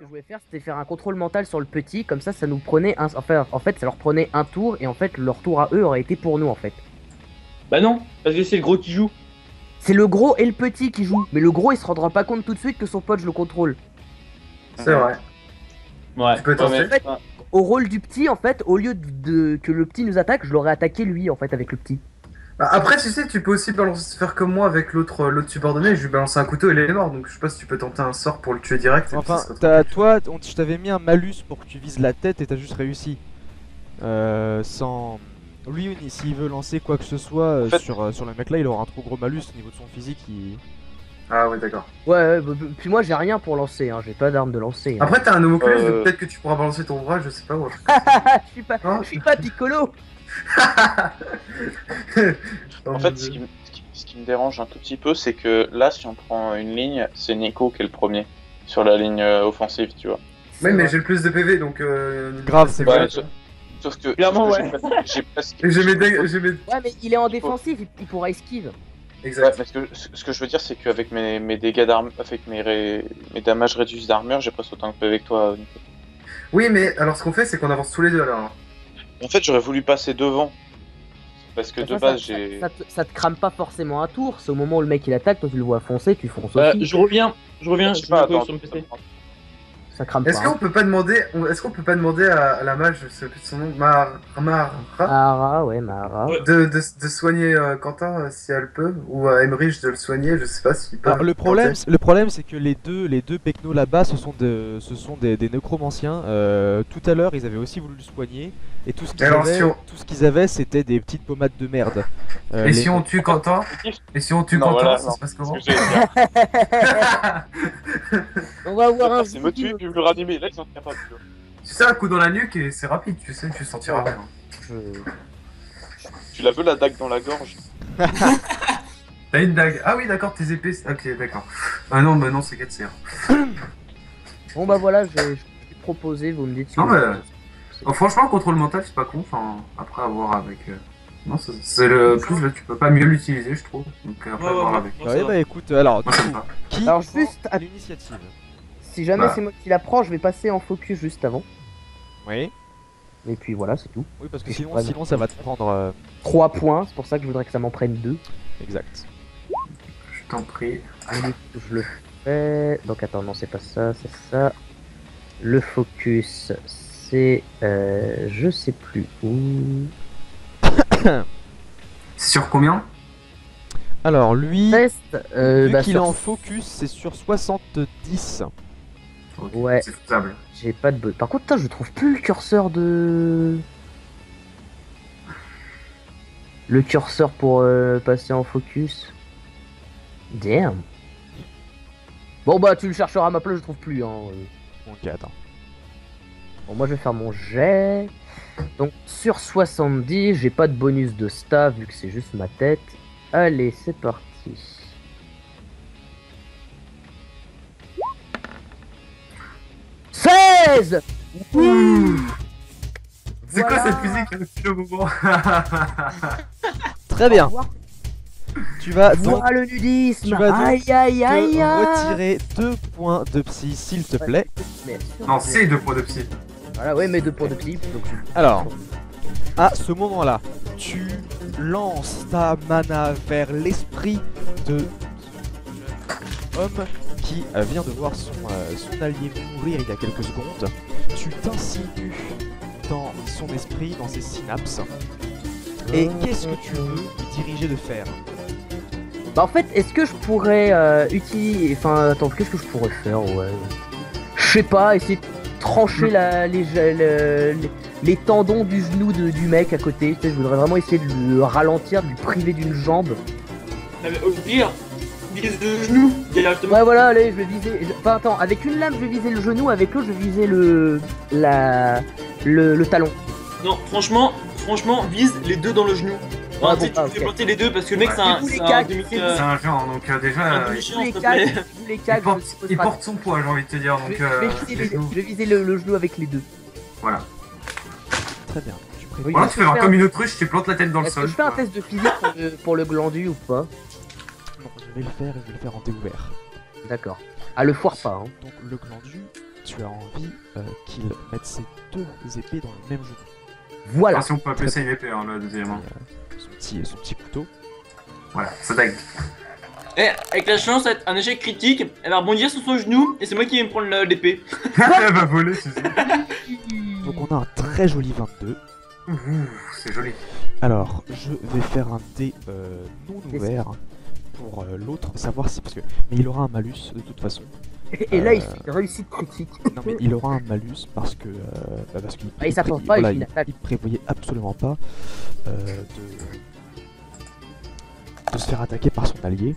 que je voulais faire, c'était faire un contrôle mental sur le petit, comme ça nous prenait un... Enfin, en fait, ça leur prenait un tour, et en fait, leur tour à eux aurait été pour nous, en fait. Bah non, parce que c'est le gros qui joue. C'est le gros et le petit qui jouent, mais le gros, il se rendra pas compte tout de suite que son pote, je le contrôle. C'est vrai. Ouais. Tu peux Ouais, tenter. mais- En fait, au rôle du petit, en fait, au lieu que le petit nous attaque, je l'aurais attaqué lui, en fait, avec le petit. Bah, après, tu sais, tu peux aussi faire comme moi avec l'autre subordonné. Je lui balance un couteau et il est mort. Donc je sais pas si tu peux tenter un sort pour le tuer direct. Et puis ça Enfin, sera tranquille. je t'avais mis un malus pour que tu vises la tête et t'as juste réussi. Sans. Lui, s'il veut lancer quoi que ce soit sur le mec là, il aura un trop gros malus au niveau de son physique. Ah ouais, d'accord. Ouais, puis moi, j'ai rien pour lancer, hein, j'ai pas d'arme de lancer. Hein. Après, t'as un homoculus, Euh. donc peut-être que tu pourras balancer ton bras, je sais pas. Ouais. Je suis pas Piccolo. En fait, ce qui me dérange un tout petit peu, c'est que là, si on prend une ligne, c'est Nico qui est le premier sur la ligne offensive, tu vois. Oui, mais j'ai le plus de PV, donc. Grave, c'est Ouais, vrai. Sauf que Clairement, sauf que ouais. J'ai presque. Et j'ai mes. Ouais, mais il est en défensif, il pourra esquive. Ouais, Exact. parce que ce que je veux dire, c'est qu'avec mes dégâts d'armure, avec mes damages réduits d'armure, j'ai presque autant de PV que toi, Nico. Oui, mais alors ce qu'on fait, c'est qu'on avance tous les deux alors. En fait, j'aurais voulu passer devant. Parce que de base, j'ai. Ça te crame pas forcément un tour, c'est au moment où le mec il attaque, toi tu le vois foncer, tu fonces Bah, aussi. je reviens, Ah, je sais mets bah, un pas, peu attends, sur mon PC. Ça crame pas. Est-ce qu'on peut pas demander, à la mage, je sais plus de son nom, Mara, Mahara, ouais, Mahara. Ouais. de soigner Quentin si elle peut, ou à Emmerich de le soigner, je sais pas s'il peut. Alors, le problème, c'est que les deux pecnos là-bas, ce sont des nécromanciens. Tout à l'heure, ils avaient aussi voulu le soigner. Et tout ce qu'ils Alors, avaient, si on- tout ce qu'ils avaient, c'était des petites pommades de merde. Et Les- si on tue Quentin Et si on tue Non, Quentin, voilà, ça non. se passe Ce comment que j'allais dire. On va avoir un C'est me tuer, puis me ranimer. Là, ils sont capables. Tu vois. Tu sais, un coup dans la nuque et c'est rapide, tu sais, tu sentiras rien. Tu la veux la dague dans la gorge. T'as une dague. Ah oui, d'accord, tes épées. Ok, d'accord. Ah non, bah non, c'est 4 CR. Bon bah voilà, je vais proposer, vous me dites. Non, mais. Oh, franchement, le contrôle mental, c'est pas con. Enfin, après avoir avec. Non, c'est le plus, là, tu peux pas mieux l'utiliser, je trouve. Donc après, Ouais, voir ouais, avec. Ouais, bah écoute, alors, Moi, du ça me coup, va. qui Alors, prend juste à- l'initiative? Si jamais Bah. c'est moi qui la prends, je vais passer en focus juste avant. Oui. Et puis voilà, c'est tout. Oui, parce que Oui, sinon, vraiment. sinon ça va te prendre. 3 points, c'est pour ça que je voudrais que ça m'en prenne 2. Exact. Je t'en prie. Je le fais. Donc attends, non, c'est pas ça, c'est ça. Le focus, c'est. Je sais plus où. Sur combien Alors, lui, Test. vu Bah, qu'il est sur- en focus, c'est sur 70. Ok, Ouais. c'est faisable. J'ai pas de. Par contre, putain, je trouve plus le curseur de. Le curseur pour passer en focus. Damn. Bon bah tu le chercheras à ma place, je trouve plus. Hein. Ok, attends. Bon moi je vais faire mon jet. Donc sur 70, j'ai pas de bonus de sta vu que c'est juste ma tête. Allez, c'est parti. « 16 !» C'est quoi Voilà. cette musique depuis le moment Très bien. Tu vas donc Voilà le nudisme. tu vas donc Aïe aïe aïe te aïe. retirer 2 points de psy, s'il te plaît. Mais sûr, Non, mais- c'est 2 points de psy. Voilà, ouais, mais 2 points de clip. Donc... Alors, à ce moment-là, tu lances ta mana vers l'esprit de ce homme qui vient de voir son allié mourir il y a quelques secondes. Tu t'insinues dans son esprit, dans ses synapses. Et qu'est-ce que tu veux lui diriger de faire? Bah en fait, est-ce que je pourrais utiliser... Enfin, attends, qu'est-ce que je pourrais faire, ouais. Je sais pas, essayer de trancher les tendons du genou du mec à côté. Tu sais, je voudrais vraiment essayer de le ralentir, de lui priver d'une jambe. Non, mais au pire, vise le genou directement. Ouais, voilà, allez, je vais viser... Enfin, attends, avec une lame, je vais viser le genou, avec l'autre, je vais viser le talon. Non, franchement, vise les deux dans le genou. Ouais, Tu bon, sais, tu ah, fais ok. planter les deux parce que le mec, Ouais. c'est un, C'est vous, les c'est un cacs, demi- c'est vous. C'est un géant, donc un déjà. demi-chien, Tous les s'il te cacs, plaît. tous les cacs, Il porte son poids, j'ai envie de te dire. Donc, je vais viser le genou avec les deux. voilà. Très bien. Tu prévois- Oui, Voilà, est-ce tu que fais je fais comme une autruche, tu plantes la tête dans le Est-ce que sol. je fais un quoi. test de physique pour le glandu ou pas? Non, je vais le faire et je vais le faire en découvert. D'accord. Ah, le foire pas, hein. Donc le glandu, tu as envie qu'il mette ses deux épées dans le même genou. Voilà. Attention, on peut appeler ça une épée, hein, le deuxième. Hein. Son petit couteau. Voilà, ça dague. Eh, avec la chance d'être un échec critique, elle va rebondir sur son genou et c'est moi qui vais me prendre l'épée. Elle va voler, tu sais. Donc on a un très joli 22. Ouh, c'est joli. Alors, je vais faire un dé non ouvert pour l'autre, savoir si... parce que mais il aura un malus de toute façon. Et là, il fait une réussite critique. Non mais il aura un malus parce que... parce qu'il il s'attend pas, voilà, il attaque. il prévoyait absolument pas de se faire attaquer par son allié.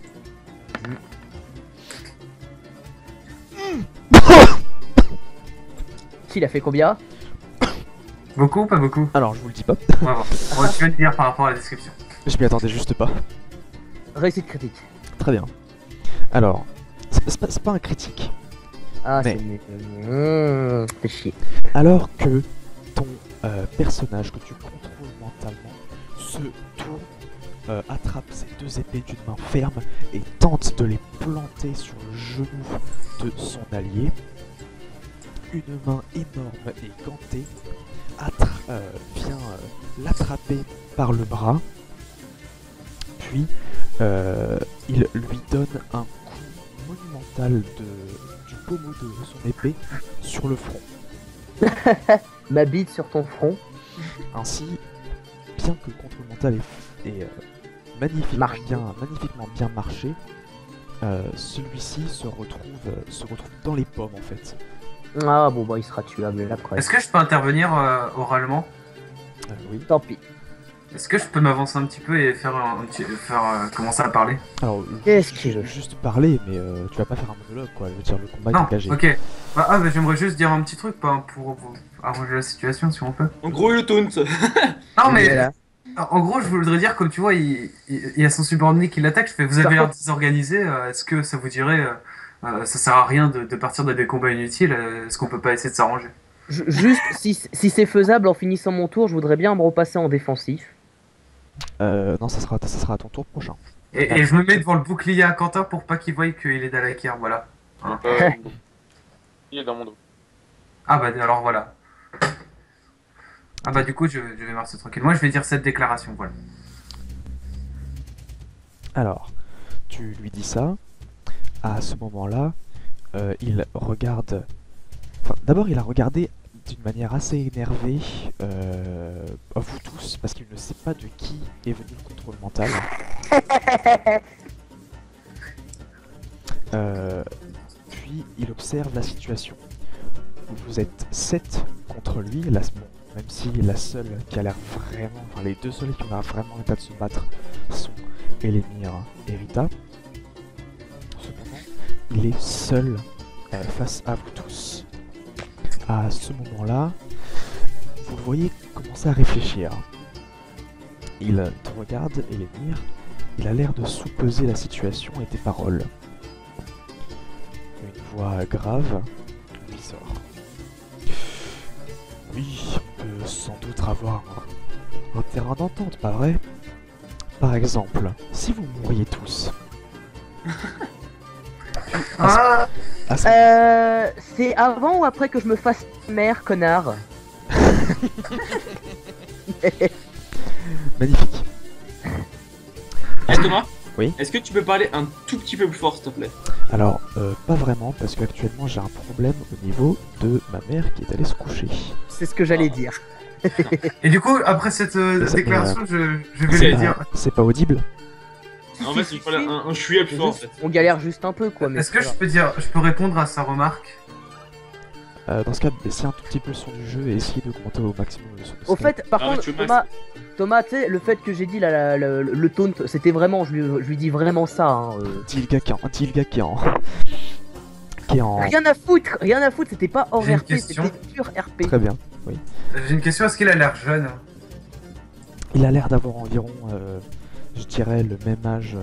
Il a fait combien? Beaucoup ou pas beaucoup? Alors je vous le dis pas, On va voir. On va te le dire par rapport à la description. je m'y attendais juste pas. Réussite critique. Très bien. Alors, c'est pas un critique. Ah, Mais- c'est... Fais chier. Alors que ton personnage que tu contrôles mentalement se tourne, attrape ses deux épées d'une main ferme et tente de les planter sur le genou de son allié, une main énorme et gantée vient l'attraper par le bras, puis il lui donne un coup monumental du pommeau de son épée sur le front. Ma bite sur ton front. Ainsi, bien que le contrôle mental est magnifiquement bien marché, celui-ci se retrouve dans les pommes en fait. Ah bon, bah il sera tuable là après. Est-ce que je peux intervenir oralement? Oui. Tant pis. Est-ce que je peux m'avancer un petit peu et faire commencer à parler? Alors, Qu'est-ce qu'il veut? juste parler, mais tu vas pas faire un monologue quoi. Je veux dire, le combat est Non, engagé. ok. Bah, j'aimerais juste dire un petit truc pour arranger la situation si on peut. En gros, il le taunt. Non mais Voilà. en gros je voudrais dire, comme tu vois, il y a son subordonné qui l'attaque, je fais vous avez l'air désorganisé, est-ce que ça vous dirait, ça sert à rien de partir dans des combats inutiles, est-ce qu'on peut pas essayer de s'arranger? Juste, si c'est faisable, en finissant mon tour, je voudrais bien me repasser en défensif. Non, ça sera à ton tour prochain. Et je me mets devant le bouclier à Quentin pour pas qu'il voie qu'il est dans la guerre, voilà. Hein. Il est dans mon dos. Ah bah alors voilà. Ah bah du coup je vais marcher tranquille. Moi je vais dire cette déclaration, voilà. Alors, tu lui dis ça. À ce moment-là, il regarde. Enfin, d'abord, il a regardé d'une manière assez énervée à vous tous parce qu'il ne sait pas de qui est venu le contrôle mental. Puis il observe la situation. Vous êtes 7 contre lui, là, bon, même si la seule qui a l'air vraiment, enfin les deux seuls qui ont l'air vraiment état de se battre sont Elémir et Rita. Cependant, il est seul face à vous tous. À ce moment-là, vous le voyez commencer à réfléchir. Il te regarde, Elémir, il a l'air de sous-peser la situation et tes paroles. Une voix grave lui sort. Oui, on peut sans doute avoir un terrain d'entente, pas vrai? Par exemple, si vous mouriez tous. Ah C'est avant ou après que je me fasse mère, connard? Magnifique. Eh Thomas? Oui. Est-ce que tu peux parler un tout petit peu plus fort, s'il te plaît? Alors, pas vraiment, parce qu'actuellement j'ai un problème au niveau de ma mère qui est allée se coucher. C'est ce que j'allais dire. Et du coup après cette ça, déclaration je vais c'est- lui dire. C'est pas audible? En fait, il fallait un chouïa plus fort, en fait. On galère juste un peu, quoi. Mais Est-ce que je peux répondre à sa remarque? Dans ce cas, baissez un tout petit peu le son du jeu et essayez d'augmenter au maximum le son de Au Skype. fait, par Ah, mais contre, tu veux Thomas, tu sais, le fait que j'ai dit le taunt, c'était vraiment, je lui dis vraiment ça. Hein, Dis le gars qui est en... Rien à foutre, c'était pas hors J'ai une RP, question. c'était pur RP. Très bien. J'ai une question, est-ce qu'il a l'air jeune? Il a l'air d'avoir environ, je dirais, le même âge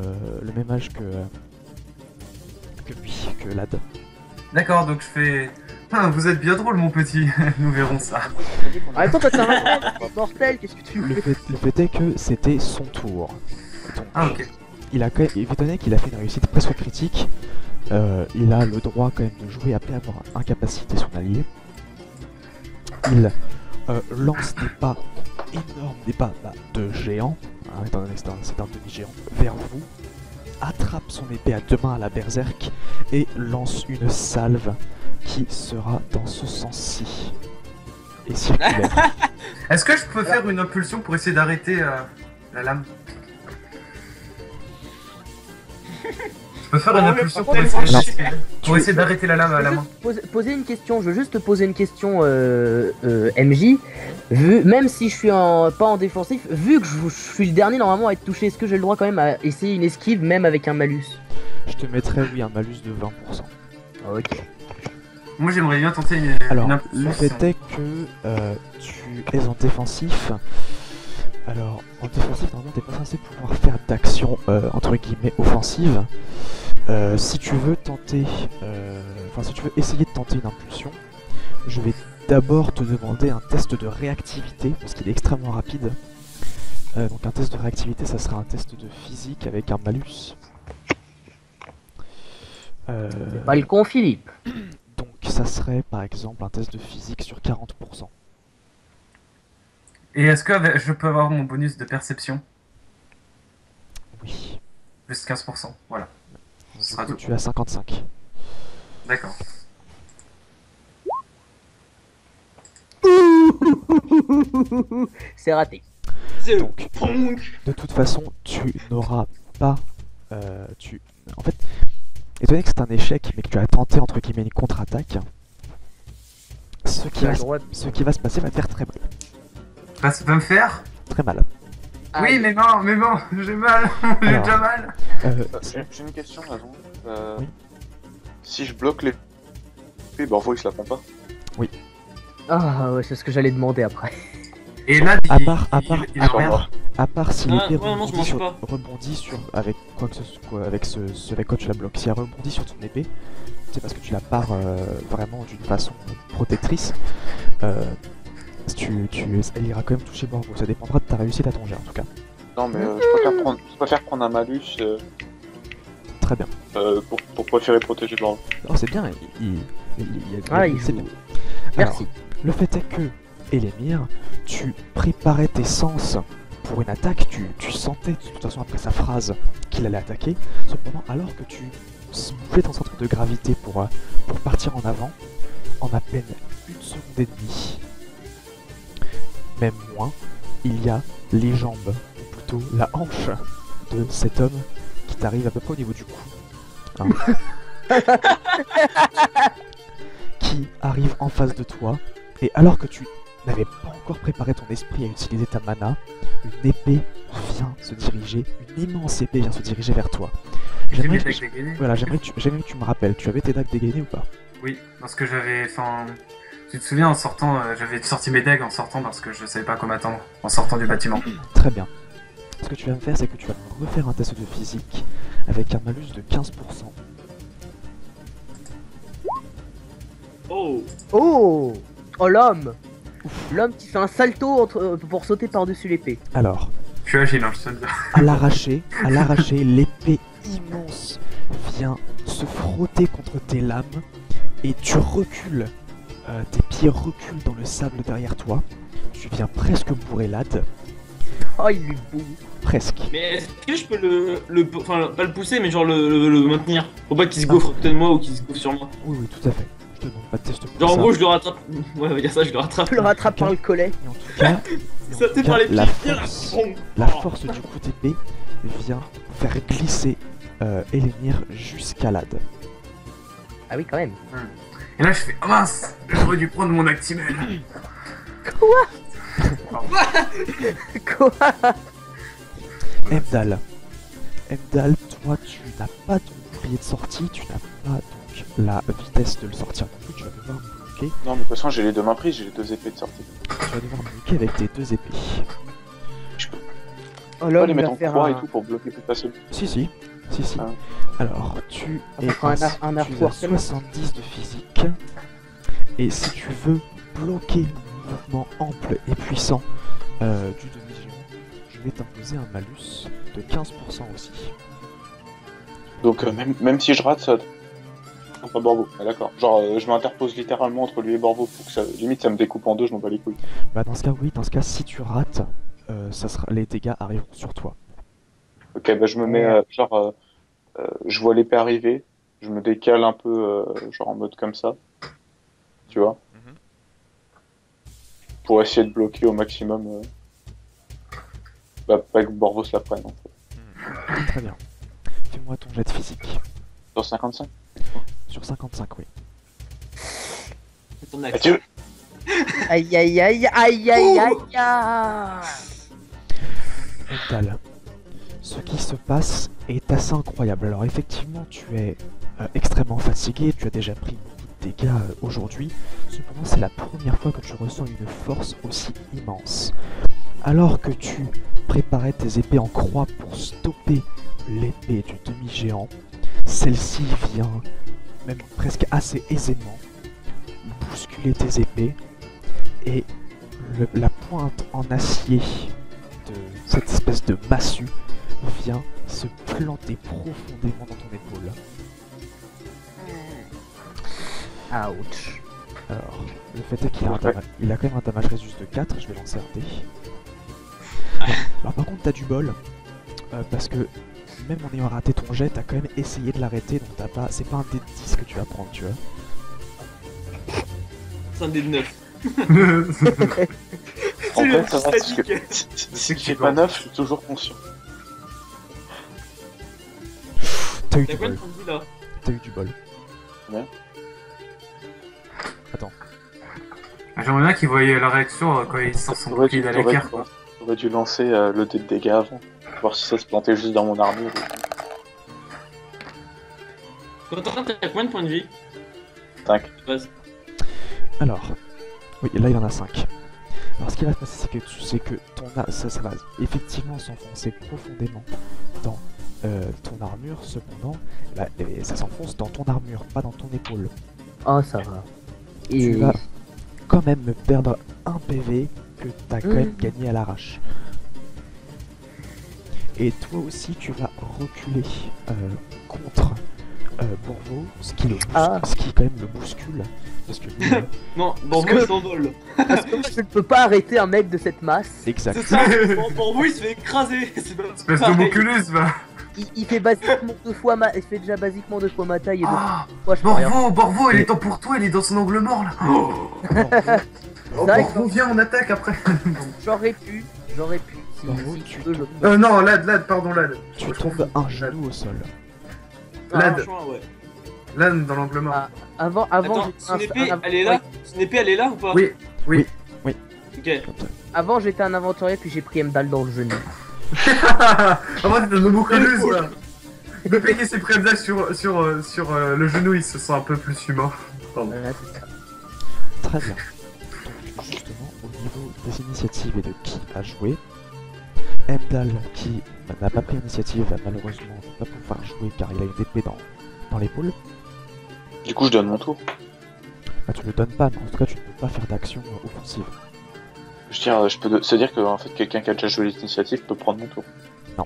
que lui, que Lad. D'accord, donc je fais... Ah, vous êtes bien drôle mon petit, nous verrons ça. En même temps, toi, t'es un mortel, qu'est-ce que tu Le fais? fait est que c'était son tour. Donc, Ah ok. il a quand même, étant donné qu'il a fait une réussite presque critique, il a le droit quand même de jouer après avoir incapacité son allié. Il lance des pas énormes, des pas de géant, hein, étant donné que c'est un demi-géant, vers vous, attrape son épée à deux mains à la berserk et lance une salve qui sera dans ce sens-ci. Et circulaire. Est-ce que je peux faire une impulsion pour essayer d'arrêter la lame? Je peux faire une impulsion pour essayer d'arrêter la lame à la main. Poser une question, je veux juste te poser une question, MJ. Même si je suis pas en défensif, vu que je suis le dernier normalement à être touché, est-ce que j'ai le droit quand même à essayer une esquive même avec un malus? Je te mettrais, oui, un malus de 20%. Ok. Moi j'aimerais bien tenter Alors, une impulsion. le fait est que tu es en défensif. Alors, en défensif, normalement, t'es pas censé pouvoir faire d'action entre guillemets offensive. Si tu veux tenter, si tu veux essayer de tenter une impulsion, je vais d'abord te demander un test de réactivité parce qu'il est extrêmement rapide. Donc un test de réactivité, ça sera un test de physique avec un malus. Pas le con, Philippe. Donc ça serait par exemple un test de physique sur 40%. Et est-ce que je peux avoir mon bonus de perception? Oui. Plus 15%, voilà. Du sera coup, tout. tu as 55. D'accord. C'est raté. Donc, de toute façon, tu n'auras pas... En fait, étant donné que c'est un échec, mais que tu as tenté entre guillemets une contre-attaque, ce qui va se passer va te faire très mal. Ça va me faire? Très mal. Oui, mais non, j'ai mal. J'ai Alors, déjà mal. J'ai une question, Jason. Oui. Si je bloque les... Oui, bah en fait, il se la prend pas. Ah ouais, c'est ce que j'allais demander après. Et là, À il part- a rien. À part si Ah, l'épée ouais, non, je mange pas. rebondit sur avec quoi que ce soit, avec ce avec quoi tu la bloques. Si elle rebondit sur ton épée, c'est parce que tu la pares vraiment d'une façon protectrice. Elle ira quand même toucher Borgo. Ça dépendra de ta réussite à ton jet en tout cas. Non, mais je préfère prendre un malus Très bien. pour préférer protéger Borgo. Oh, c'est bien. C'est bien. Merci. Le fait est que, Elémir, tu préparais tes sens pour une attaque, tu sentais de toute façon après sa phrase qu'il allait attaquer, cependant alors que tu bougeais ton centre de gravité pour partir en avant, en à peine une seconde et demie, même moins, il y a les jambes, ou plutôt la hanche de cet homme qui t'arrive à peu près au niveau du cou. Hein. Qui arrive en face de toi, et alors que tu n'avais pas encore préparé ton esprit à utiliser ta mana, une épée vient se diriger, une immense épée vient se diriger vers toi. J'ai mes J'aimerais dagues dégainées. voilà, j'aimerais que tu me rappelles, tu avais tes dagues dégainées ou pas? Oui, parce que j'avais. Enfin. Tu te souviens en sortant, j'avais sorti mes dagues en sortant parce que je savais pas quoi m'attendre en sortant du bâtiment. Très bien. Ce que tu vas me faire, c'est que tu vas me refaire un test de physique avec un malus de 15%. Oh. Oh, l'homme. L'homme qui fait un salto pour sauter par-dessus l'épée. Alors, Je suis agile, hein, je te le dis. à l'arracher, l'épée immense vient se frotter contre tes lames et tu recules, tes pieds reculent dans le sable derrière toi. Tu viens presque bourrer l'ad, Oh, il lui boue. presque. Mais est-ce que je peux enfin, pas le pousser, mais genre le maintenir? Faut pas qu'il se gaufre à côté de moi ou qu'il se gaufre sur moi. Oui, oui, tout à fait. Je te demande pas de test pour Genre en ça. gros, je le rattrape. Ouais, on va dire ça, je le rattrape. Je le rattrape par le collet. Et en tout cas, Ça t'est par les pieds, la viens là. force, Boum. la force du coup d'épée vient faire glisser Elémir jusqu'à l'ad. Ah oui, quand même. Et là, je fais. Oh mince, j'aurais dû prendre mon Actimel. Quoi? Emdal, toi tu n'as pas ton bouclier de sortie, tu n'as pas donc la vitesse de le sortir non plus, tu vas devoir me bloquer. Non, mais de toute façon, j'ai les deux mains prises, j'ai les deux épées de sortie. Tu vas devoir me bloquer avec tes deux épées. Oh, On va l'homme les mettre va en faire croix un... et tout pour bloquer plus facilement. Si. Ah. Alors, tu Ça es fera un arc tu as harcèlement. 70 de physique. Et si tu veux bloquer le mouvement ample et puissant du demi-géant, je vais t'imposer un malus de 15% aussi. Donc, même si je rate, ça non, pas Borvo. Ah, d'accord. Genre, je m'interpose littéralement entre lui et Borvo pour que ça, limite, ça me découpe en deux, je m'en bats les couilles. Bah dans ce cas, oui, dans ce cas, si tu rates, les dégâts arriveront sur toi. Ok, bah je me mets, je vois l'épée arriver, je me décale un peu, genre en mode comme ça, tu vois, Mhm. pour essayer de bloquer au maximum, bah, pas que Borvo se la prenne, en fait. Très bien. Fais-moi ton jet de physique. Sur 55. Sur 55, oui. C'est ton Ah, axe. tu veux Aïe aïe aïe aïe aïe aïe aïe. Mental. Ce qui se passe est assez incroyable. Alors effectivement, tu es extrêmement fatigué, tu as déjà pris beaucoup de dégâts aujourd'hui. Cependant, c'est la première fois que tu ressens une force aussi immense. Alors que tu préparais tes épées en croix pour stopper l'épée du demi-géant, celle-ci vient, même presque assez aisément, bousculer tes épées et la pointe en acier de cette espèce de massue vient se planter profondément dans ton épaule. Ouch. Alors, le fait est qu'il a, il a quand même un damage résus de 4, je vais lancer un dé. Alors par contre t'as du bol, parce que même en ayant raté ton jet, t'as quand même essayé de l'arrêter, donc t'as pas, c'est pas un dé de 10 que tu vas prendre, tu vois. C'est un dé de 9. En C'est fait, le ça va, parce que statique. si j'ai pas 9, je suis toujours conscient. T'as eu T'as du combien de bol, points de vie là? t'as eu du bol. Ouais. Attends, J'aimerais bien qu'il voyait la réaction quand il sort son bouclier d'Alekar. J'aurais dû lancer le dé de dégâts avant, voir si ça se plantait juste dans mon armure. Quentin, t'as combien de points de vie? 5. Vas. alors, oui, là il en a 5. Alors ce qui va se passer, c'est que tu sais que ça va effectivement s'enfoncer profondément dans ton armure, cependant, bah, ça s'enfonce dans ton armure, pas dans ton épaule. Oh, ça va. Tu vas quand même me perdre un PV que t'as quand même gagné à l'arrache. Et toi aussi tu vas reculer contre Borvo, ce qui quand même le bouscule. Parce que lui, Non, Borvo que- il s'envole. Parce que moi, je ne peux pas arrêter un mec de cette masse. exact. C'est ça, Borvo il se fait écraser. C'est pas Espèce pareil. d'homoculus, va. Il fait basiquement deux fois il fait déjà basiquement 2 fois ma taille et 2 Ah, fois je peux rien. Borvo, il est temps pour toi, il est dans son angle mort là. C'est vrai que Borvo, viens, on attaque après. j'aurais pu. Si, Borvo, si tu tu veux, je- tombes, Non, Lad, pardon, Lad. tu Je tombes confonds. un genou au sol. Lad. Franchement, ouais. Lad dans l'angle mort. Ah, Avant Attends, j'étais son épée, elle est là? Son épée, elle est là ou pas? Oui. Ok. Avant j'étais un aventurier puis j'ai pris une balle dans le genou. Ah, moi, c'est un homoculus là. Le mec qui s'est pris un dash sur le genou, il se sent un peu plus humain. Pardon. Voilà, c'est ça. Très bien. Donc justement, au niveau des initiatives et de qui a joué, Emdal, qui n'a pas pris l'initiative, va malheureusement pas pouvoir jouer car il a une épée dans l'épaule. Du coup, je donne mon tour. Ah, tu le donnes pas, mais en tout cas tu ne peux pas faire d'action offensive. Je veux dire, je peux se dire que en fait, quelqu'un qui a déjà joué l'initiative peut prendre mon tour. Non,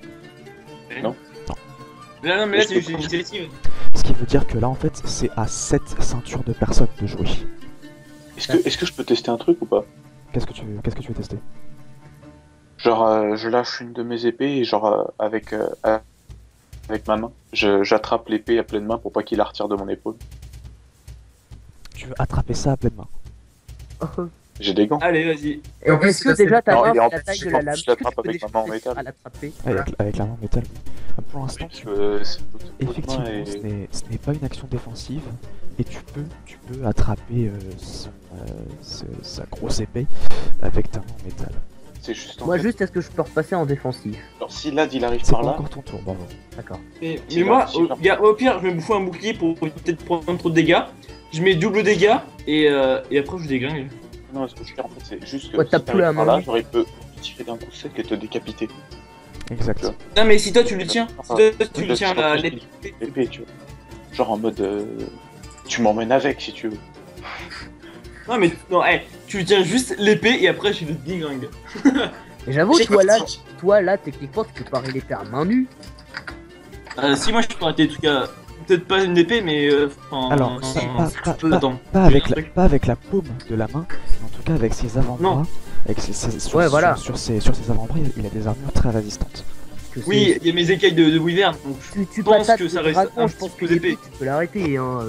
mais là c'est une initiative. Ce qui veut dire que là en fait c'est à 7 ceintures de personnes de jouer. Est-ce que je peux tester un truc ou pas? Qu'est-ce que tu veux tester? Genre, je lâche une de mes épées et genre, avec ma main, j'attrape l'épée à pleine main pour pas qu'il la retire de mon épaule. Tu veux attraper ça à pleine main. J'ai des gants. Allez, vas-y. Et en plus, Est-ce que déjà ta Non, main il est en fait la taille plus, de la en lame? plus, je l'attrape avec ma main en métal. À l'attraper. Avec la main en métal. Pour l'instant, Parce que c'est l'autre effectivement, main et- ce n'est pas une action défensive et tu peux attraper sa grosse épée avec ta main en métal. C'est juste en Moi fait, juste est-ce que je peux repasser en défensif? alors si Lad il arrive C'est par pas là, encore ton tour, bravo. D'accord. Mais Si, moi, si, là. au pire, je vais me bouffer un bouclier pour peut-être prendre trop de dégâts. Je mets double dégâts et après je dégringue. non, ce que je veux dire en fait, c'est juste que Ouais, si t'as plus t'arrives la par main. là, j'aurais pu tirer d'un coup sec et te décapiter. Exact. Non, mais si toi tu le tiens, si toi tu Oui, le tiens je l'épée. l'épée, tu vois. Genre en mode, tu m'emmènes avec si tu veux. Non, mais non, tu tiens juste l'épée et après je le dégringue. Et j'avoue, J'ai toi là, techniquement, tu peux pas arrêter l'épée à main nue. Si moi je peux arrêter des trucs peut-être pas une épée, mais enfin. Alors, Attends. pas avec la paume de la main, mais en tout cas avec ses avant-bras. Non. Avec Ouais, voilà. sur ses avant-bras, il a des armures très résistantes. Que Oui, il y a mes écailles de Wyvern, donc tu pense patates que ça le reste dragon, un je pense petit que peu d'épée. l'épée, tu peux l'arrêter. Hein,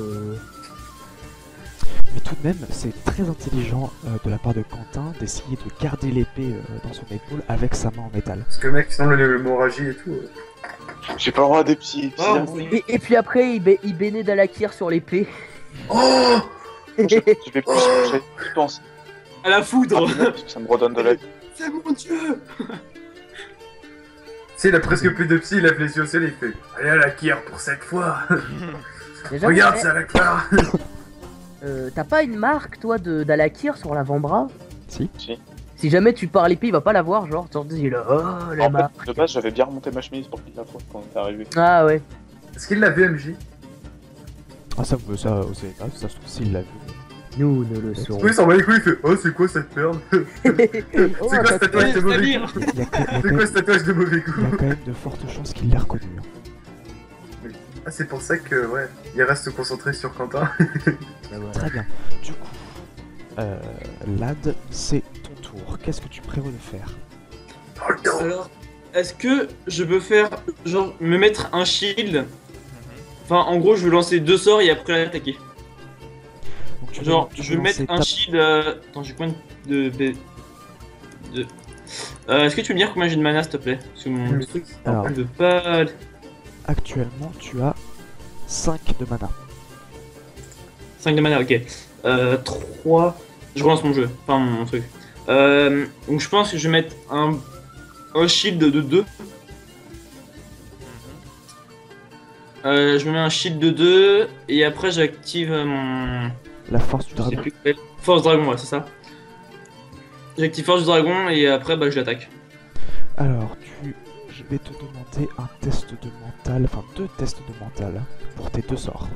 Mais tout de même, c'est très intelligent de la part de Quentin d'essayer de garder l'épée dans son épaule avec sa main en métal. Parce que mec, sinon l'hémorragie et tout. J'ai pas le droit à des petits. Oh, Et puis après, il bénait d'Alakir sur l'épée. Oh Je vais plus penser. à la foudre. Parce que ça me redonne de l'aide. C'est mon dieu. Tu sais, il a presque plus de psy, il a fait les yeux au ciel, il fait allez à la kir pour cette fois. Déjà, Regarde, eh, c'est à la kir. t'as pas une marque, toi, d'Alakir sur l'avant-bras? Si. Si jamais tu pars l'épée, il va pas la voir, genre, tu dis là, oh, la En marque. fait, de base, j'avais bien remonté ma chemise pour qu'il la voie quand on est arrivé. Ah ouais. Est-ce qu'il l'a vu, MJ? Ah ça vous savez pas, ça se trouve s'il l'a vu. Nous ne le saurons. Oui, il s'en bat les couilles, il fait oh, c'est quoi cette merde? Oh, C'est quoi ce tatouage de mauvais C'est-à-dire goût? Il y a, C'est quoi ce tatouage de mauvais goût? il y a quand même de fortes chances qu'il l'ait reconnu. Hein. Ah, c'est pour ça que, ouais, il reste concentré sur Quentin. bah voilà. Très bien. Du coup, Lad, c'est ton tour. Qu'est-ce que tu prévois de faire? Dans le dos. Alors, est-ce que je peux faire, genre, me mettre un shield? Enfin, en gros, je veux lancer 2 sorts et après l'attaquer. Donc, tu Genre, tu je veux mettre lancer un ta- shield. Attends, j'ai combien de. Est-ce que tu peux me dire combien j'ai de mana, s'il te plaît? Parce que mon truc, c'est en Alors. train de pas. Actuellement, tu as 5 de mana. 5 de mana, ok. 3. Je relance mon jeu, enfin mon truc. Donc je pense que je vais mettre un shield de 2. Je me mets un shield de 2 et après j'active mon. La force du Je sais dragon. plus quel- Force dragon, ouais, c'est ça. J'active force du dragon et après bah je l'attaque. Alors, je vais te demander un test de mental, enfin 2 tests de mental pour tes 2 sorts.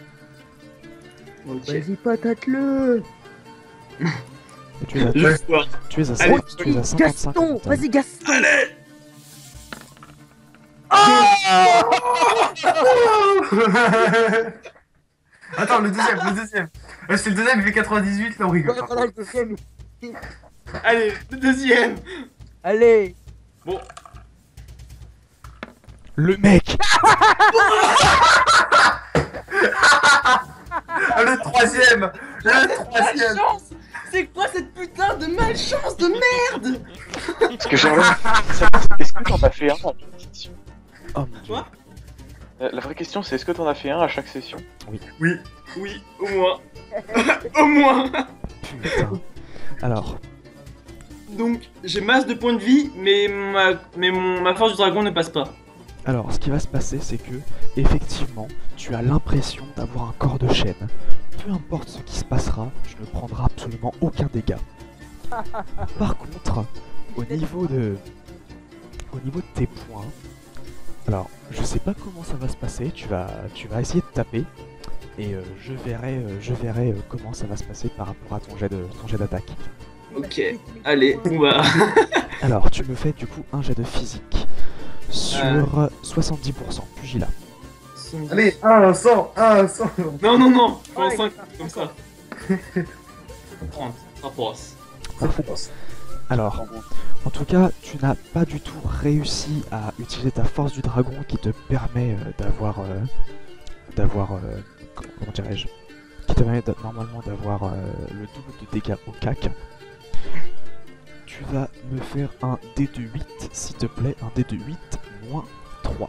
Ok. Vas-y, patate-le. Et tu es à, Je vais voir. tu es à, Allez, tu es à 55 en Gaston, mental. vas-y, Gaston. Allez. Attends, le deuxième. C'est le deuxième, il fait 98, là on rigole. Ouais, voilà, le deuxième. Allez, le deuxième. Allez. Bon, Le mec Ah, le troisième. malchance. C'est quoi cette putain de malchance de merde? Parce que j'aimerais. Est-ce que t'en as fait un à chaque session? Oh mon dieu. Quoi? La vraie question, c'est est-ce que t'en as fait un à chaque session? Oui. Oui, au moins. Au moins. Putain. Alors, Donc j'ai masse de points de vie, mais ma force du dragon ne passe pas. Alors, ce qui va se passer, c'est que, effectivement, tu as l'impression d'avoir un corps de chaîne. Peu importe ce qui se passera, je ne prendrai absolument aucun dégât. Par contre, au niveau de tes points, alors, je sais pas comment ça va se passer, tu vas essayer de taper, et je verrai comment ça va se passer par rapport à ton jet d'attaque. Ok, allez, on va. Alors, tu me fais du coup un jet de physique sur 70%, pugilat. Allez, 100. Non, je prends Ouais, 5 comme ça. 30, ça passe. Parfait. Alors, en tout cas, tu n'as pas du tout réussi à utiliser ta force du dragon qui te permet d'avoir, comment dirais-je, qui te permet normalement d'avoir le double de dégâts au cac. Tu vas me faire un dé de 8, s'il te plaît, un dé de 8 moins 3.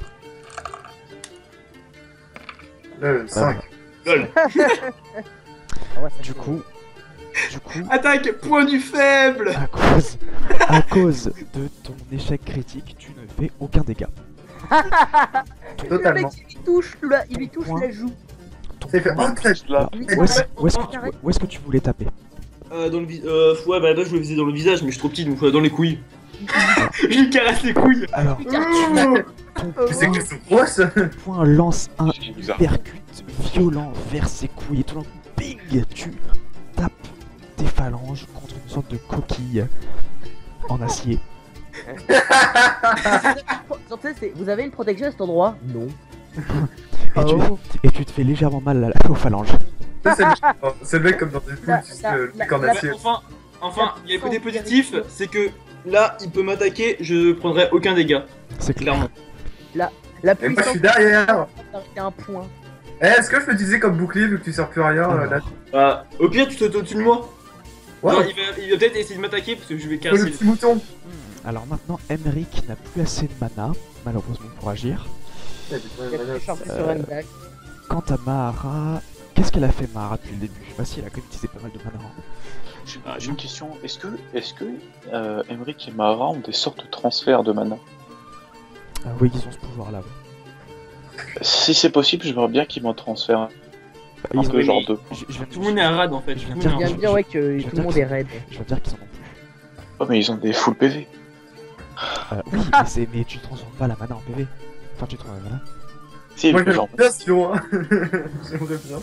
5. Lol. Ah ouais, ça Du fait- coup, Attaque, point du faible. à cause de ton échec critique, tu ne fais aucun dégât. Le Totalement. mec, il lui touche Point. la joue. Ton Ça fait point- un trait. Là, Il lui Et Où est-ce touche- où est-ce que tu voulais taper? Dans le visage. Ouais, bah là je le visais dans le visage, mais je suis trop petit donc dans les couilles. Je lui caresse les couilles. Alors, ton C'est point, que c'est grosse. point lance un c'est bizarre. percute violent vers ses couilles et tout d'un coup, bing, tu tapes tes phalanges contre une sorte de coquille en acier. Genre, tu sais, vous avez une protection à cet endroit? Non. et tu te fais légèrement mal aux phalanges. C'est le mec comme dans des poules, tu sais, le mec en acier. Enfin, il y a un côté positif, c'est que là, il peut m'attaquer, je prendrai aucun dégât. C'est Clairement. La Et moi je puissance suis derrière. c'est un point. Est-ce que je peux utiliser comme bouclier vu que tu sers plus à rien là Alors, Au pire, tu sautes au-dessus de moi. Ouais, Genre, il va peut-être essayer de m'attaquer parce que je vais le casser. petit mouton. alors maintenant, Emmerich n'a plus assez de mana, malheureusement, pour agir. J'ai chargé sur Rendak. Quant à Mahara, qu'est-ce qu'elle a fait Mahara depuis le début? Bah si, elle a quand même utilisé pas mal de mana. J'ai une question. Est-ce que Emmerich et Mahara ont des sortes de transferts de mana? Ah oui, ils ont ce pouvoir-là. Ouais. Si c'est possible, j'aimerais bien qu'ils m'en transfèrent un Ils peu, ont- genre 2. Tout le monde est à rad en fait. Je viens Tout de le monde Je est viens à de dire ouais que je tout veux le monde dire est raid. Je veux dire qu'ils en ont plus. Oh, mais ils ont des full PV. Oui, mais tu transformes pas la mana en PV. Enfin, tu transformes la mana. Si, Moi mais genre. j'aimerais bien ce long, hein. J'aimerais bien.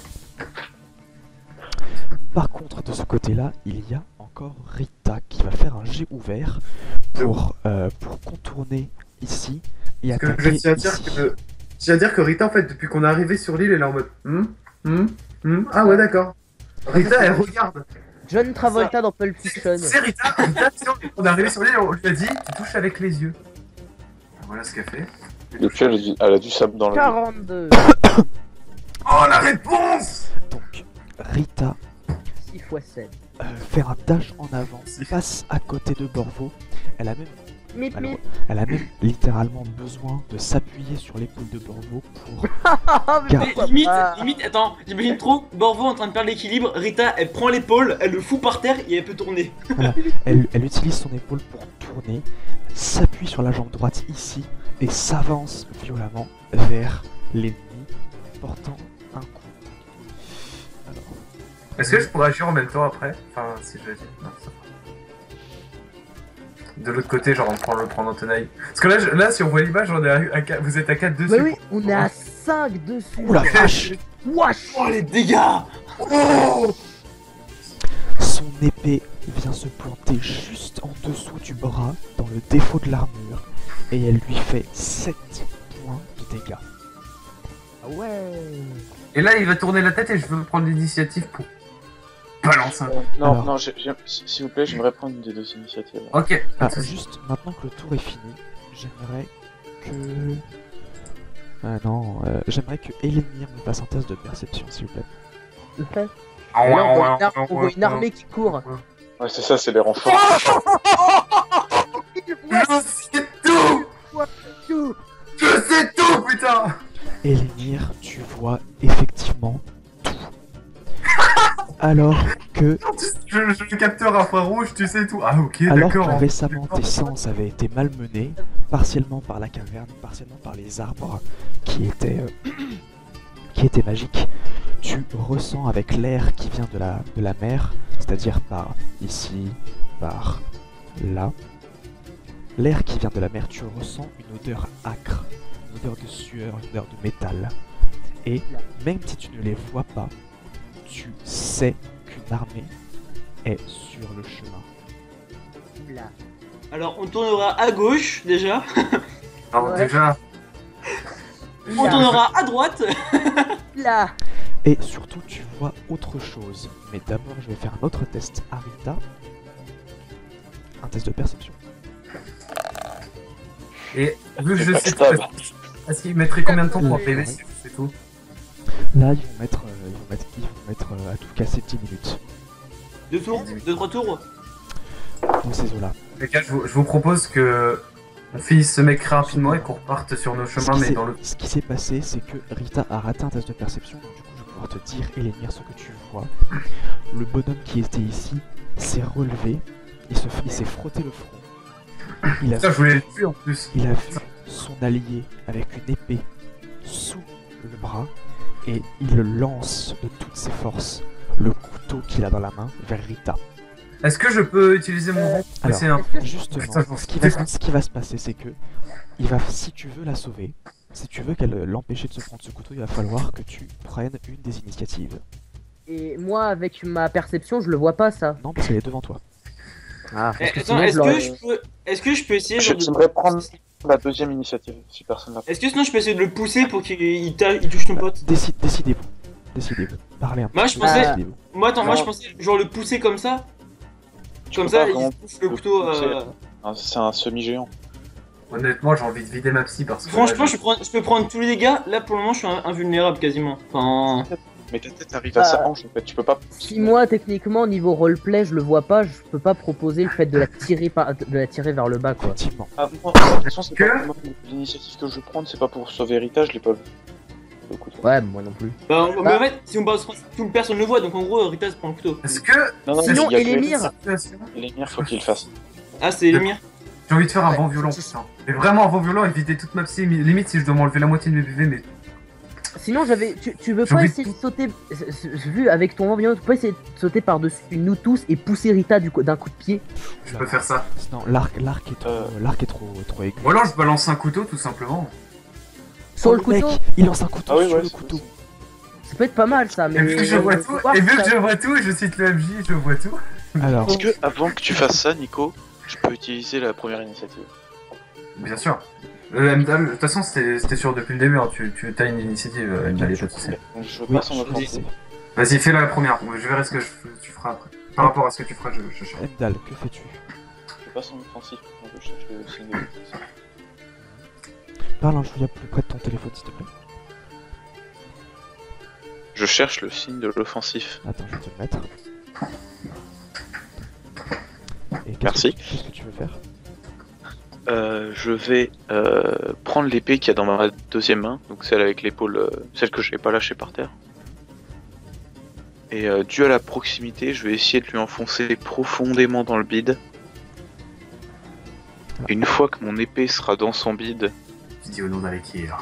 Par contre, de ce côté-là, il y a encore Rita qui va faire un jet ouvert pour contourner ici et Parce que attaquer je tiens à dire ici. que. Je tiens à dire que Rita, en fait, depuis qu'on est arrivé sur l'île, elle est en mode. Ah ouais, d'accord. Rita, elle regarde. John Travolta dans Pulp Fiction. C'est Rita, on est arrivé sur l'île, on lui a dit, tu touches avec les yeux. Voilà ce qu'elle fait. Et puis elle a du sable dans le. 42. Oh la réponse. Donc, Rita 6 x 7. faire un dash en avant, passe à côté de Borvo. Elle a même, Mip mip. elle a même littéralement besoin de s'appuyer sur l'épaule de Borvo pour. Ah, mais Car- pourquoi Limite, pas attends, j'imagine trop Borvo en train de perdre l'équilibre, Rita elle prend l'épaule, elle le fout par terre et elle peut tourner. Elle utilise son épaule pour tourner, s'appuie sur la jambe droite ici et s'avance violemment vers l'ennemi, portant un coup. Alors, Est-ce que je pourrais agir en même temps après? Enfin, si je le dis. Non, ça va. De l'autre côté, genre on prend en tenaille. Parce que là, si on voit l'image, on est à 4, vous êtes à 4 dessus. Mais oui, on est à 5 dessus. Ouh la vache! Wesh. Oh les dégâts! Son épée vient se planter juste en dessous du bras, dans le défaut de l'armure, et elle lui fait 7 points de dégâts. Ah ouais. Et là, il va tourner la tête et je veux prendre l'initiative pour balancer un coup. Non, Alors. non, s'il vous plaît, j'aimerais prendre une des deux initiatives. Ok. Ah, juste maintenant que le tour est fini, j'aimerais que. Ah non, j'aimerais que Elémir me fasse un test de perception, s'il vous plaît. Et là, on voit une armée qui court. Ouais, c'est ça, c'est les renforts. Je sais tout. Tout. Je sais tout, putain. Elémir, tu vois effectivement tout. Alors que, Je le capteur infrarouge, tu sais tout. Ah ok, alors que d'accord. récemment tes sens avaient été malmenés, partiellement par la caverne, partiellement par les arbres qui étaient magiques, tu ressens avec l'air qui vient de la mer, c'est-à-dire par ici, par là, l'air qui vient de la mer, tu ressens une odeur âcre, une odeur de sueur, une odeur de métal. Et même si tu ne les vois pas, tu sais qu'une armée est sur le chemin. Là. Alors on tournera à gauche déjà, Alors Ouais. déjà, on tournera à droite. Là. Et surtout, tu vois autre chose. Mais d'abord, je vais faire un autre test à Rita. Un test de perception. et vu que je sais tout, est-ce qu'il mettrait combien de temps pour un PV si je sais tout? Là, ils vont mettre à tout casser 10 minutes. 2 tours, 2-3 tours. Dans ces eaux-là. Les gars, je vous propose que on finisse ce mec rapidement et qu'on reparte sur nos chemins, mais dans le. Ce qui s'est passé, c'est que Rita a raté un test de perception. Donc, du coup, je vais pouvoir te dire, Elémir, ce que tu vois. Le bonhomme qui était ici s'est relevé. Il s'est frotté le front. Il a Ça, je voulais le tuer en plus. Il a vu son allié avec une épée sous le bras et il le lance de toutes ses forces, le couteau qu'il a dans la main, vers Rita. Est-ce que je peux utiliser mon rang pour Alors, essayer un. Justement, Putain, j'en ce suis qui va se passer, c'est que si tu veux la sauver, si tu veux qu'elle l'empêcher de se prendre ce couteau, il va falloir que tu prennes une des initiatives. Et moi, avec ma perception, je le vois pas ça. Non, parce qu'elle est devant toi. Ah, parce que Attends, sinon, je l'aurais- est-ce que je peux essayer genre, de... J'aimerais prendre. La deuxième initiative, si personne l'a fait. Est-ce que sinon je peux essayer de le pousser pour qu'il touche ton pote? Décidez-vous. Décidez-vous. Parlez un Moi, petit je peu, pensais- décidez-vous. Moi, attends, moi Non. je pensais genre le pousser comme ça. Tu Comme peux pas ça, il vraiment pousse le le couteau. pousser. C'est un semi-géant. Honnêtement, j'ai envie de vider ma psy parce que. Franchement, là, je peux prendre tous les dégâts. Là, pour le moment, je suis invulnérable quasiment. Enfin. Mais ta tête arrive à sa hanche en fait, tu peux pas. Si moi, techniquement, niveau roleplay, je le vois pas, je peux pas proposer le fait de la tirer, vers le bas, quoi. Effectivement. Ah, moi, de toute façon, c'est Que pas moi, l'initiative que je veux prendre, c'est pas pour sauver Rita, je l'ai pas vu. Le couteau. Ouais, moi non plus. Mais en fait, si on passe, tout personne ne voit, donc en gros, Rita se prend le couteau. Est-ce que. Non, non, Sinon, il y a Elémir. Situation. Elémir, faut qu'il le fasse. Ah, c'est Elémir. J'ai envie de faire un Ouais. vent violent, putain. Mais vraiment un vent violent et vider toute ma psy. Limite, si je dois m'enlever la moitié de mes PV, mais. Sinon, tu veux J'ai pas envie essayer de sauter, vu avec ton environnement, tu peux pas essayer de sauter par-dessus nous tous et pousser Rita d'un coup de pied. Je peux faire ça. Non, l'arc est trop aigu. Ou alors je balance un couteau tout simplement. Sur Oh, le couteau, mec, il lance un couteau Ah oui, sur ouais, le c'est couteau. ça peut être pas mal ça, mais. Et vu que je vois tout, voir et vu que ça- je vois tout, je cite le MJ, je vois tout. Alors, Est-ce que, avant que tu fasses ça, Nico, je peux utiliser la première initiative? Bien sûr. Mdal, de toute façon, c'était sûr depuis le début, hein. Tu as une initiative, Mdal, et pas de soucis. Donc je oui, passe en offensive. Vas-y, fais la première, je verrai ce que tu feras après. Par rapport à ce que tu feras, je cherche. Emdal, que fais-tu? Je passe en offensive. Donc je cherche le signe de l'offensive. Parle un chouïa plus près de ton téléphone, s'il te plaît. Je cherche le signe de l'offensif. Attends, je vais te le mettre. Et Merci. Qu'est-ce que tu veux faire? Je vais prendre l'épée qu'il y a dans ma deuxième main, donc celle avec l'épaule, celle que je n'ai pas lâchée par terre. Et dû à la proximité, je vais essayer de lui enfoncer profondément dans le bide. Et une fois que mon épée sera dans son bide, Je dis au nom d'Alekir.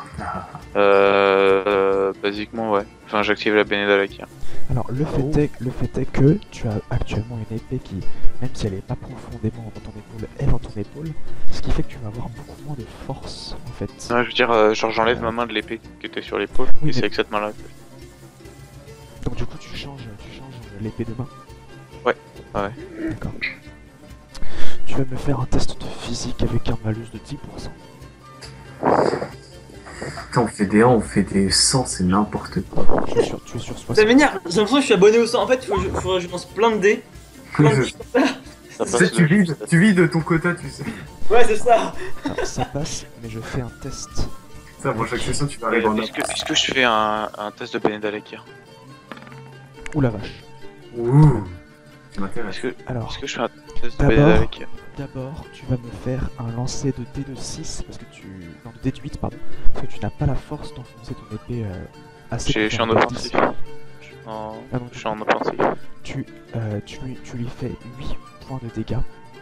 basiquement ouais. Enfin j'active la Benedalakir. Alors, le fait est que tu as actuellement une épée qui, même si elle est pas profondément dans ton épaule, est dans ton épaule, ce qui fait que tu vas avoir beaucoup moins de force, en fait. Ouais, je veux dire, genre j'enlève ma main de l'épée qui était sur l'épaule, Oui, et c'est mais- avec cette main-là. Donc du coup, tu changes l'épée de main. Ouais. D'accord. Tu vas me faire un test de physique avec un malus de 10%. Putain, on fait des 1, on fait des 100, c'est n'importe quoi. Tu es sur 60. Ça m'énerve, j'ai l'impression que je suis abonné au sang. En fait, il faudrait que je lance plein de dés. Plein de dés comme ça. Ça Tu sais, passe tu vides ton quota, tu sais. Ouais, c'est ça. Alors, ça passe, mais je fais un test. Ça, pour chaque session, tu vas arriver en Est-ce que je fais un test de Benedalakir? Ouh la vache. Ouh, ça m'intéresse. Alors, Est-ce que je fais un test de D'abord- Benedalakir? d'abord, tu vas me faire un lancer de dé de 6, parce que tu... Non, de dé de 8, pardon. Parce que tu n'as pas la force d'enfoncer ton épée assez Je suis en profondément. offensif. Je suis en- Ah non, Je suis en offensif. Tu lui fais 8 points de dégâts.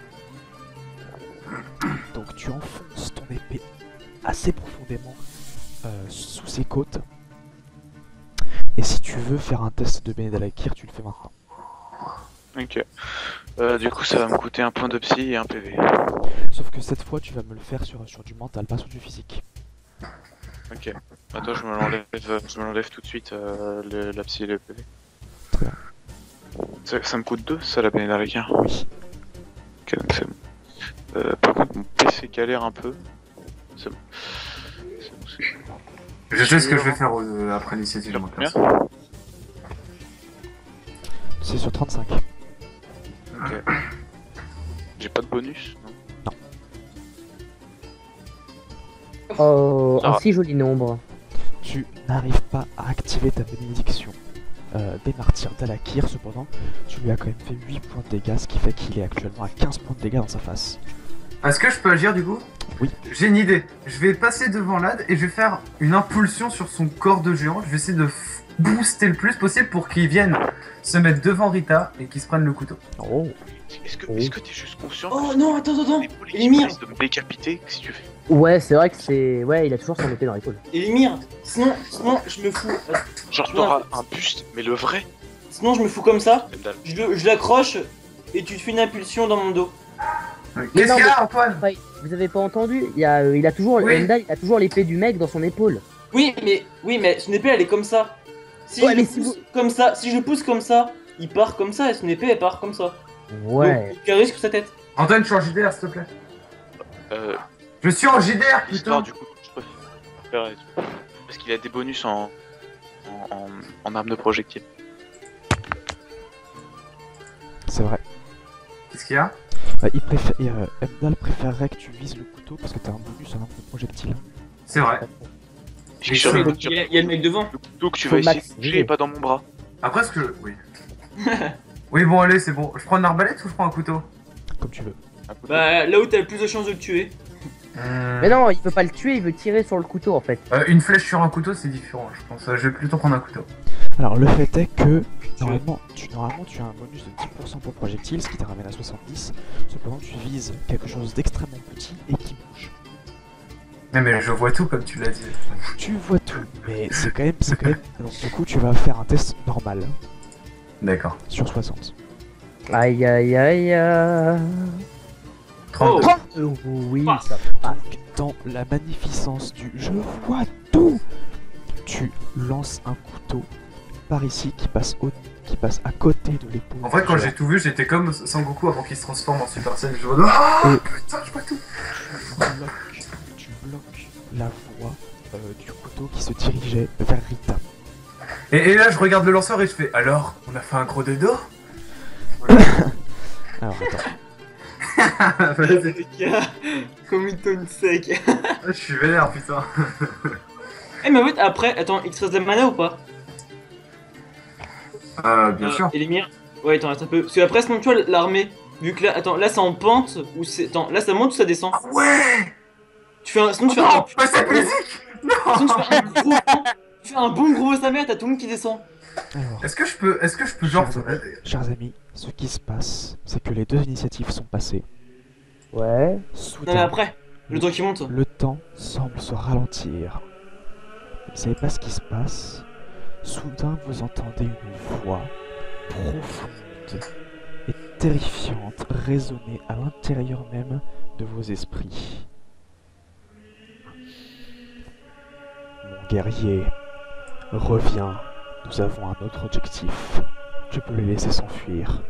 Donc tu enfonces ton épée assez profondément sous ses côtes. Et si tu veux faire un test de Benedalakir, tu le fais maintenant. Ok. Du coup, ça va me coûter un point de psy et un PV. Sauf que cette fois, tu vas me le faire sur du mental, pas sur du physique. Ok. Attends, je me l'enlève tout de suite, la psy et le PV. Très bien. Ça me coûte 2, ça, la Benedalakir? Oui. Ok, donc c'est bon. Par contre, mon PC galère un peu. C'est bon. Je sais ce que je vais faire après l'initiative de Sur mon combien? perso. C'est sur 35. Ok. J'ai pas de bonus? Non. Oh, Ah. un si joli nombre. Tu n'arrives pas à activer ta bénédiction des martyrs d'Alakir, cependant, tu lui as quand même fait 8 points de dégâts, ce qui fait qu'il est actuellement à 15 points de dégâts dans sa face. Est-ce que je peux agir du coup? Oui. J'ai une idée. Je vais passer devant Lad et je vais faire une impulsion sur son corps de géant. Je vais essayer de booster le plus possible pour qu'il vienne se mettre devant Rita et qu'il se prenne le couteau. Oh. Est-ce que t'es juste conscient Oh que non, attends. l'épaule, Elémir. il risque de me décapiter si tu fais? Ouais, c'est vrai que c'est. Ouais, il a toujours son épée dans l'épaule. Elémir, sinon, je me fous. Genre, t'auras un buste, mais le vrai? Sinon, je me fous comme ça. Emdal. Je l'accroche et tu te fais une impulsion dans mon dos. Qu'est-ce non, qu'il y mais- a, Antoine? Enfin, vous avez pas entendu il a toujours. Oui. Emdal, il a toujours l'épée du mec dans son épaule. Oui, mais son épée elle est comme ça. Si Ouais, je mais le si pousse comme ça, si je le pousse comme ça, il part comme ça et son épée elle part comme ça. Ouais. Donc, il risque sa tête. Antoine, change d'idée, s'il te plaît. Je suis en JDR, L'histoire putain. du coup, je préfère. Parce qu'il a des bonus en arme de projectile. C'est vrai. Qu'est-ce qu'il y a? Emdal préférerait que tu vises le couteau parce que t'as un bonus en arme de projectile. C'est vrai. Je suis sûr ça- que Il y a le mec devant. le couteau que tu Faut vas essayer de max toucher viser. est pas dans mon bras. Après, ce que. Oui. Oui, bon, allez, c'est bon. Je prends une arbalète ou je prends un couteau? Comme tu veux. Un couteau. Bah, là où t'as le plus de chances de le tuer. Mais non, il veut pas le tuer, il veut tirer sur le couteau en fait. Une flèche sur un couteau, c'est différent, je pense. Je vais plutôt prendre un couteau. Alors le fait est que normalement tu as un bonus de 10% pour projectile, ce qui te ramène à 70. Cependant tu vises quelque chose d'extrêmement petit et qui bouge. Mais je vois tout comme tu l'as dit. Tu vois tout, mais c'est quand même. Donc du coup tu vas faire un test normal D'accord. sur 60. Aïe aïe aïe aïe. 32. Oui, Passe. ça passe. Donc dans la magnificence du je vois tout, tu lances un couteau par ici qui passe à côté de l'épaule. En vrai, du quand joueur. j'ai tout vu, j'étais comme Sangoku avant qu'il se transforme en Super Saiyan. Je vois. Ah Et- putain, je vois tout. Tu bloques la voie du couteau qui se dirigeait vers Rita. Et là, je regarde le lanceur et je fais alors, on a fait un gros dodo. Alors attends. Vas-y. Comme une tonne sec. Je suis vénère, putain. Eh, mais en fait, après, attends, il te reste de la mana ou pas? Bien sûr. Et les mires? Ouais, attends, reste un peu. Parce que après, sinon, tu vois, l'armée, vu que là, attends, là c'est en pente, ou c'est. Attends, là ça monte ou ça descend? Ah ouais. Sinon, tu fais Non, un. pas cette musique. Sinon, Non. tu fais un gros. Tu fais un bon gros sa mère, t'as tout le monde qui descend. Alors, Est-ce que je peux genre. chers amis, ce qui se passe, c'est que les deux initiatives sont passées. Ouais. Non, mais Soudain, après, le temps qui monte. le temps semble se ralentir. Vous ne savez pas ce qui se passe. Soudain, vous entendez une voix profonde et terrifiante résonner à l'intérieur même de vos esprits. Mon guerrier, reviens. Nous avons un autre objectif. Je peux les laisser s'enfuir.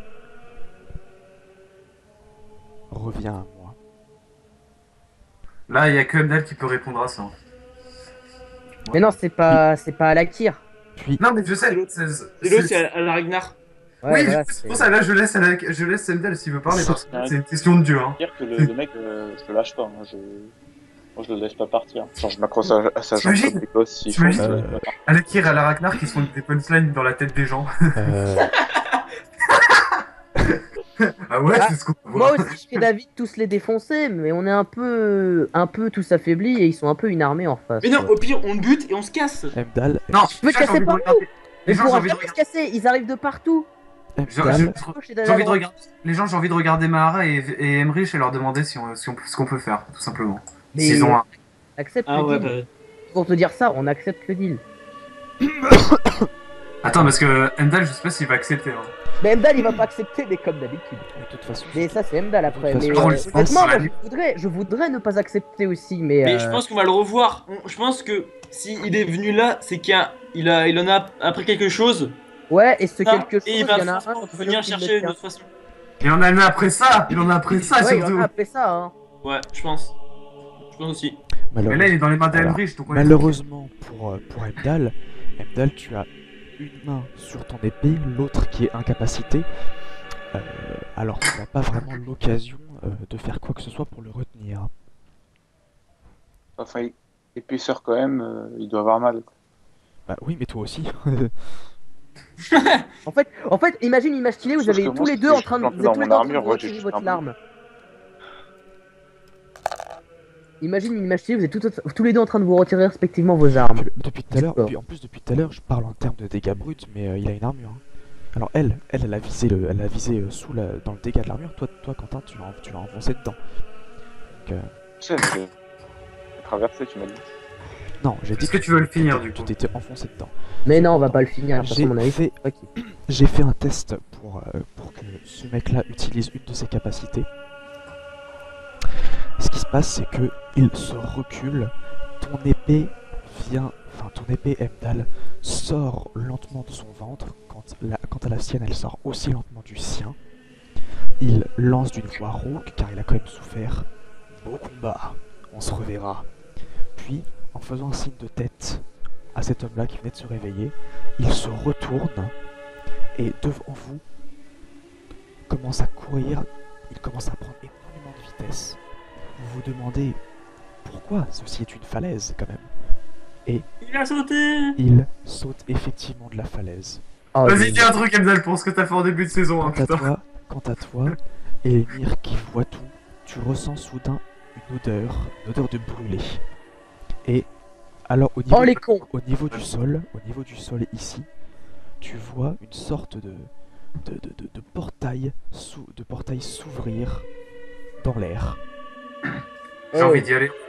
Reviens à moi. Là, il y a que Emdal qui peut répondre à ça. Mais non, c'est pas Alakir. Puis, Non, mais je sais. Et l'autre, c'est à la Ragnar. Ouais, Oui, voilà, c'est pour ça. Là, je laisse Emdal s'il veut parler parce que Ouais. c'est une question de dieu. Hein. Dire que le mec, je le lâche pas. Moi, je le laisse pas partir. Genre, je m'accroche à sa jambe T'imagines comme des gosses s'il faut. T'imagines je le laisse pas partir. Alakir et la Ragnar qui se font des punchlines dans la tête des gens. Ah ouais, Ah, c'est ce qu'on Moi voit. aussi, je serais d'avis de tous les défoncer, mais on est un peu tous affaiblis et ils sont un peu une armée en face. Mais non, quoi. au pire, on bute et on se casse. Emdal, Non, Je peux déjà, j'ai casser envie de par regarder. Mais Les gens, pour j'ai envie de rien se regarder. casser, ils arrivent de partout. J'ai Emdal, envie de regarder. Les gens, j'ai envie de regarder Mahara et Emrich et leur demander ce qu'on peut faire, tout simplement. Mais S'ils ont un. accepte Ah le ouais, deal. bah. Pour te dire ça, on accepte le deal. Attends, parce que Emdal, je sais pas s'il va accepter. Hein. Mais Emdal, il va pas accepter, mais comme d'habitude. de toute façon, Mais ça, c'est Emdal après. De toute Mais façon, l'espace, honnêtement, ça moi, va je voudrais ne pas accepter aussi, mais. Mais je pense qu'on va le revoir. Je pense que s'il est venu là, c'est qu'il en a appris quelque chose. Ouais, et ce quelque chose, Et il il y va en a un forcément contre venir l'autre qui le chercher de tient. toute façon. Il en a un après ça. Il en a après ça, Ouais, il en surtout. a après ça, hein. Ouais, je pense. Je pense aussi. Mais là, il est dans les mains d'Emrich, donc on est malheureusement pour Emdal, tu as une main sur ton épée, l'autre qui est incapacité. Alors tu n'as pas vraiment l'occasion de faire quoi que ce soit pour le retenir. Enfin, épaisseur quand même, il doit avoir mal. Bah oui, mais toi aussi. En fait, imagine une image stylée, vous Sauf avez que tous moi, les deux si en train de, je vous suis êtes tous dans les mon deux en train de armure, vous moi, j'ai retirer juste votre un larme. Imagine une image stylée, vous êtes tous les deux en train de vous retirer respectivement vos armes. Depuis tout à l'heure, D'accord. en plus depuis tout à l'heure, je parle en termes de dégâts bruts, mais il a une armure. Hein. Alors elle a visé dans le dégât de l'armure. Toi, Quentin, tu l'as enfoncé dedans. Donc, Tu sais, mais j'ai traversé, tu m'as dit. non, j'ai dit Est-ce que tu veux le finir, du tu coup t'étais enfoncé dedans. Mais non, on va pas le finir. De toute façon, J'ai mon avis, fait- c'est pas qui. J'ai fait un test pour que ce mec-là utilise une de ses capacités. Ce qui se passe, c'est que il se recule. Ton épée Emdal sort lentement de son ventre. Quant à la sienne, elle sort aussi lentement du sien. Il lance d'une voix rauque, car il a quand même souffert. Beau combat. on se reverra. Puis, en faisant un signe de tête à cet homme-là qui venait de se réveiller, il se retourne et devant vous commence à courir, il commence à prendre énormément de vitesse. Vous vous demandez pourquoi ceci est une falaise quand même. Et Il a sauté. il saute effectivement de la falaise. Oh, Vas-y, dis un truc, Emdal, pour ce que t'as fait en début de saison, hein, putain. Quant à toi, Elmire qui voit tout, tu ressens soudain une odeur de brûlé. Et alors au niveau, Oh les cons! au niveau du sol ici, tu vois une sorte de portail s'ouvrir dans l'air. J'ai envie d'y aller.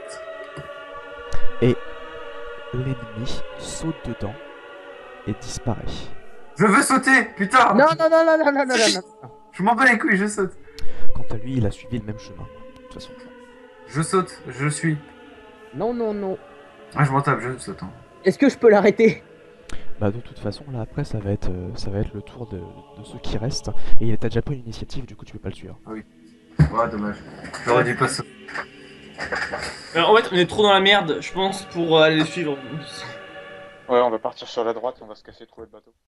L'ennemi saute dedans et disparaît. Je veux sauter, putain. Non, non, non, non, non, non, non, non, non. Je m'en bats les couilles, je saute. Quant à lui, il a suivi le même chemin. De toute façon. Je saute, je suis. Non, non, non. Ah, je m'en tape, je saute. Hein. Est-ce que je peux l'arrêter? Bah de toute façon, là après, ça va être le tour de ceux qui restent. Et t'as déjà pris une initiative, du coup tu peux pas le suivre. Ouais, dommage. J'aurais dû pas sauter. En fait, on est trop dans la merde, je pense, pour aller le suivre. Ouais, on va partir sur la droite, on va se casser trouver le bateau.